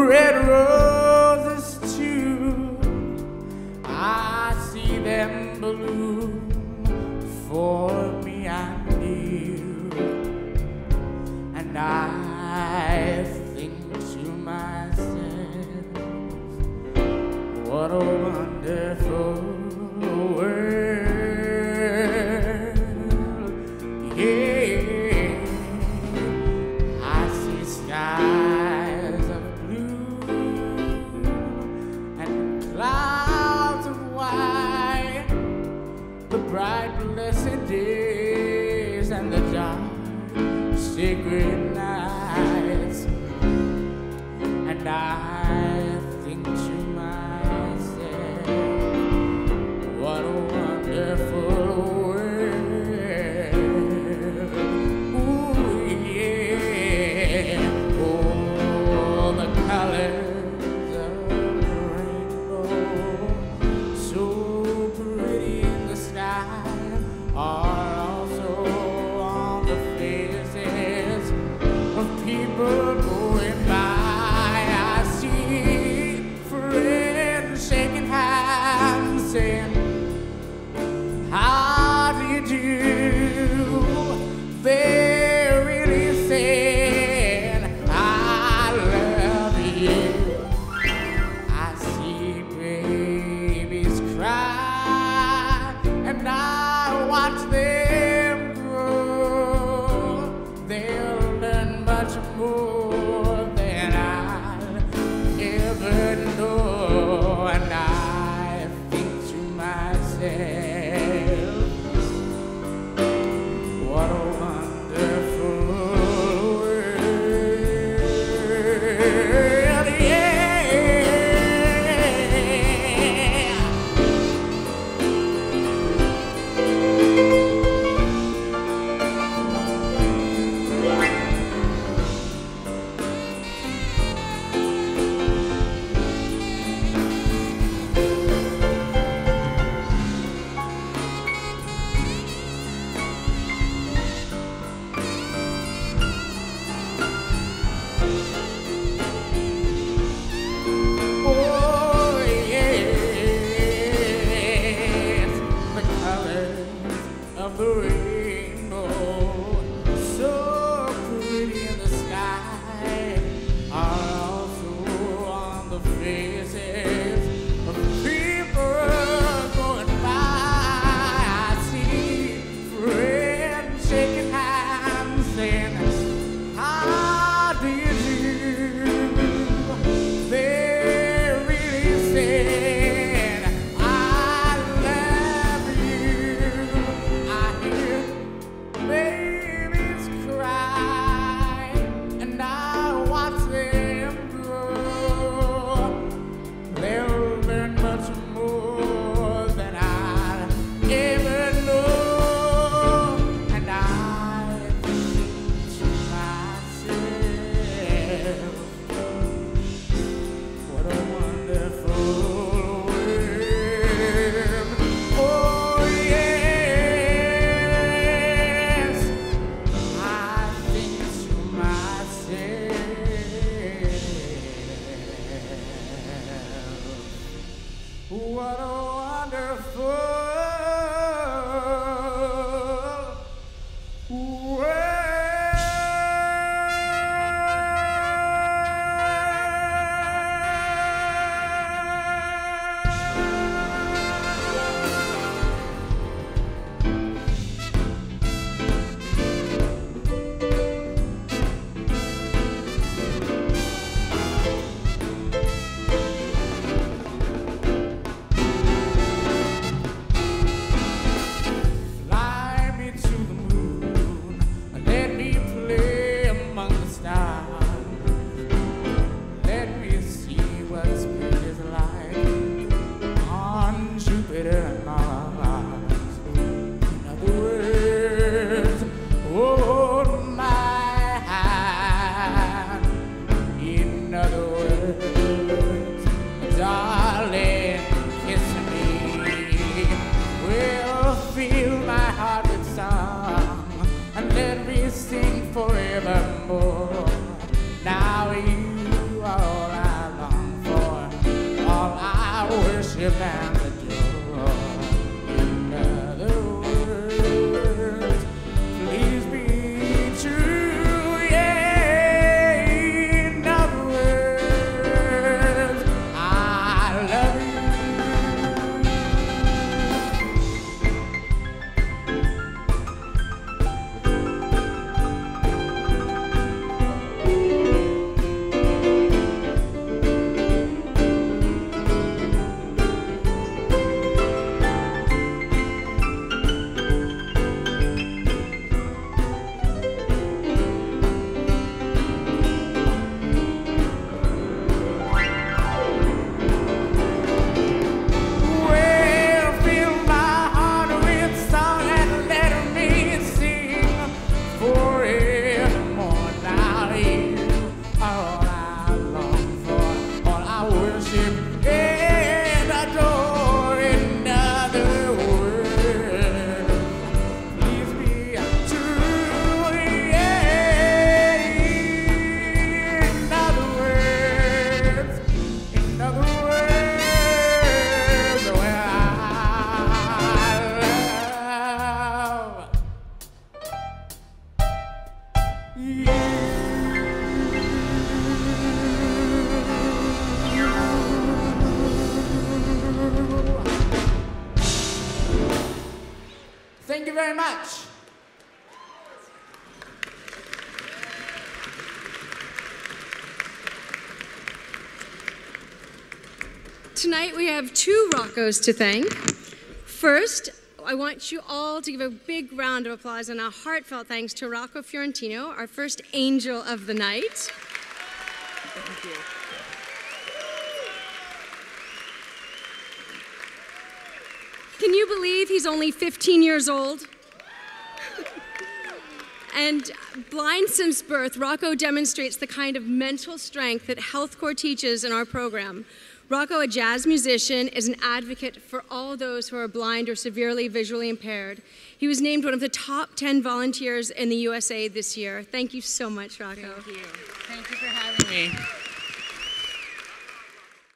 red roses too. I see them bloom for me and you, and I think to myself, what a wonderful world. Yeah, I see skies of blue and clouds of white, the bright blessed days and the dark sacred nights, and I think to myself, what a wonderful world. Ooh, yeah. Oh, the colors of the rainbow, so pretty in the sky, are also on the faces of people going by. I see friends shaking hands, saying, how do you do? They're really saying, I love you. I see babies cry, and I watch them grow. They'll learn much more than I'll ever know, and I think to myself, what a wonderful world. Yeah. Oh, yes, the colors of the rainbow, so pretty in the sky, are also on the faces of people going by. I see friends shaking hands, saying, how do you do? They're really saying, I love you. I hear babies cry, and I watch them grow. They'll learn much more than I ever know, and I think to myself, what a wonderful world. Oh, yes, I think to myself, what a wonderful world. Fly me to the moon, and let me play among the stars. Let me see what space is like on Jupiter and Mars. In other words, hold my hand. In other words, darling, kiss me. We'll fill my heart with song, and let me sing forevermore. Now you are all I very much. Tonight we have two Roccos to thank. First, I want you all to give a big round of applause and a heartfelt thanks to Rocco Fiorentino, our first angel of the night. Thank you. Can you believe he's only 15 years old? And blind since birth, Rocco demonstrates the kind of mental strength that Health Corps teaches in our program. Rocco, a jazz musician, is an advocate for all those who are blind or severely visually impaired. He was named one of the top 10 volunteers in the USA this year. Thank you so much, Rocco. Thank you. Thank you for having me.